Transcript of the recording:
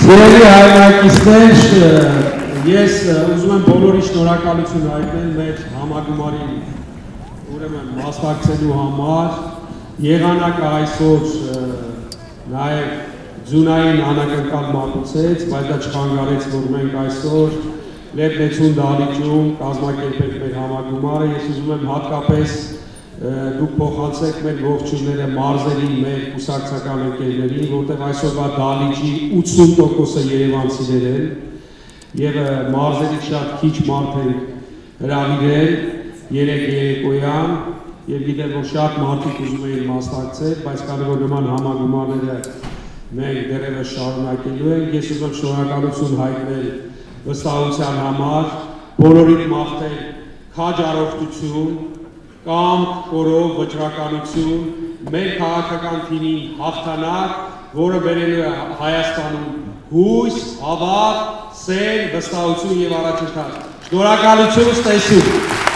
Սիրելի հայրենակիցներ, ես ուզում եմ բոլորի շնորհակալություն հայտնել մեր համագումարին ուրեմն մասնակցելու համար։ Եղանակը այսօր նաև ձյունային անակնկալ մատուցեց, բայց դա չխանգարեց, որ մենք այսօր Լեբնեցուն դահլիճում կազմակերպենք մեր համագումարը։ Ես ուզում եմ հատկապես դուք փոխանցեք մեր ողջույնները մարզերի մեր կուսակցական ընկերներին, որտեղ այսօրվա դահլիճի 80%-ը երևանցիներ են եւ մարզերի շատ քիչ մարդ են հրավիրել երեք երեկոյան եւ գիտեմ, որ շատ մարդիկ ուզում էին մասնակցել, բայց կարող է նման համագումարները մենք դեռևս շարունակելու ենք։ Ես ուզում եմ շնորհակալություն հայտնել վստահության համար, բոլորիդ մաղթել քաջ առողջություն, կամք, կորով, վճռականություն, մեր քաղաքական թիմին հաղթանակ, որը բերելու է Հայաստանում հույս, հավատ, սեր, վստահություն եւ առաջընթաց։ Շնորհակալություն, ստեսություն։